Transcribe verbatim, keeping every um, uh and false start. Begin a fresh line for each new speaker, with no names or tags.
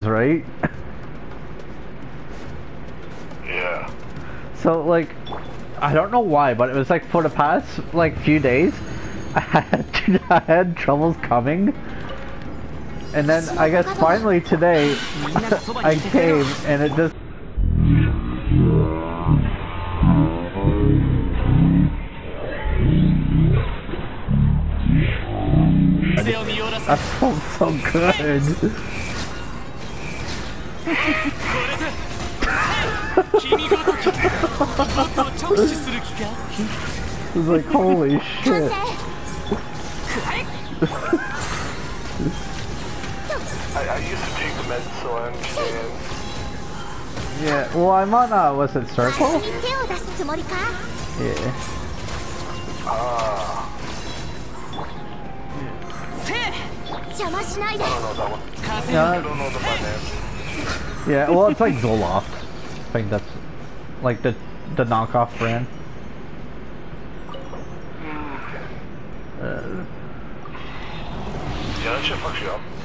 right?
Yeah.
So like, I don't know why, but it was like for the past like few days, I had I had troubles coming, and then I guess finally today I came and it just. That felt so good. It was like, holy shit.
I, I used to take the meds, so I understand.
Yeah, well, I'm on, uh, was it Circle? Yeah.
Ah. I don't know that one.
Yeah.
I don't know the my name.
Yeah, well, it's like Zoloft. I think that's like the the knockoff brand.
Mm.
Uh,
Yeah, that shit fucks you up.